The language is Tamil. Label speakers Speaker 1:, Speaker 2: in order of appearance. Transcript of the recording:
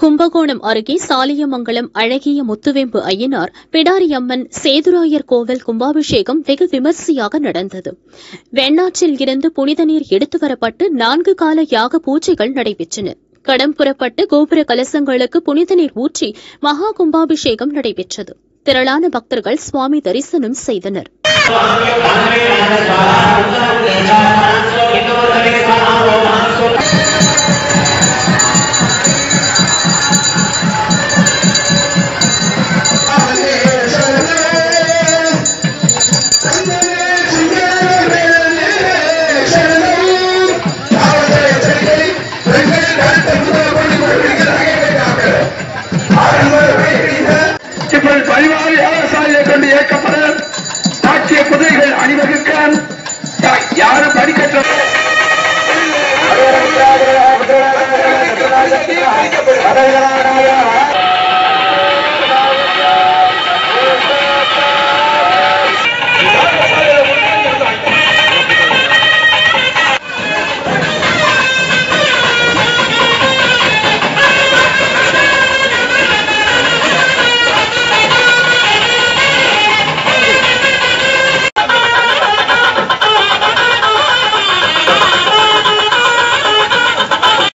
Speaker 1: கும்பகோணம் அருகே சாலியமங்கலம் அழகிய முத்துவேம்பு ஐயனார் பிடாரியம்மன் சேதுராயர் கோவில் கும்பாபிஷேகம் வெகு விமரிசையாக நடந்தது. வெண்ணாற்றில் இருந்து புனித நீர் எடுத்து வரப்பட்டு 4 கால யாக பூஜைகள் நடைபெற்றன. கடம் புறப்பட்டு கோபுர கலசங்களுக்கு புனித நீர் ஊற்றி மகா கும்பாபிஷேகம் நடைபெற்றது. திரளான பக்தர்கள் சுவாமி தரிசனம் செய்தனர்.
Speaker 2: கொண்டு இயக்கப்பட சாட்சிய குதிரைகள் அணிவகுக்க யாரும் படிக்கட்ட